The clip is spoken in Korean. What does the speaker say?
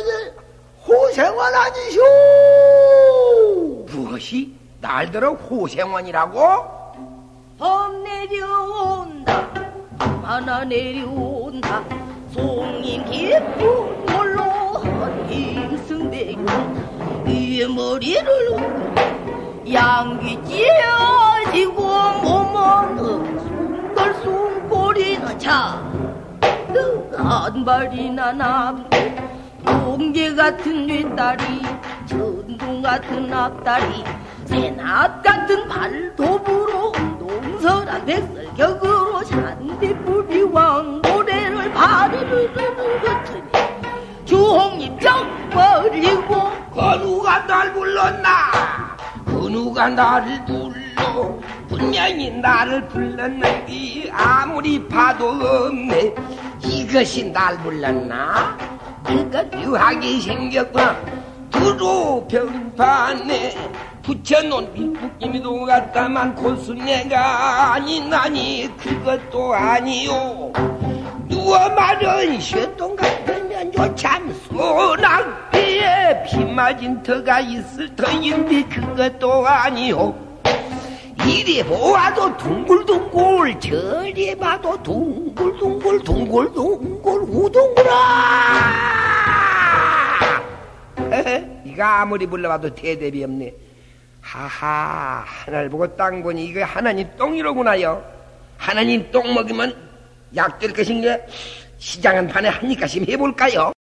이제 호생원 아니쇼? 무엇이 날들어 호생원이라고? 범 내려온다 하나 내려온다 송님 깊은 걸로 힘승대요 위에 머리를 양귀 찢어지고 몸은 숨골이나 한 발이나 남고 공개 같은 뒷다리 천둥 같은 앞다리 새낫 같은 발톱으로 동설한 백설격으로 잔디뿌리 왕고래를 바르르르 흩으니 주홍이 뿅 버리고 그 누가 날 불렀나? 그 누가 나를 불러? 분명히 나를 불렀는데 아무리 봐도 없네. 이것이 날 불렀나? 내가 묘하게 생겼구나. 두루 병판에 붙여놓은 빗붙임이도 같다만 고수내가 아니나니 그것도 아니요. 누워 마른 쇠똥 같으면 요참 소낙비에 피 맞은 터가 있을 터인데 그것도 아니요. 이리 보아도 둥글둥글 저리 봐도 둥글둥글 둥글둥글 우둥글아. 이가 아무리 불러봐도 대답이 없네. 하하, 하늘 보고 땅 보니 이거 하나님 똥이로구나요. 하나님 똥 먹이면 약 될 것인가? 시장 한 판에 한 입가씩 해볼까요?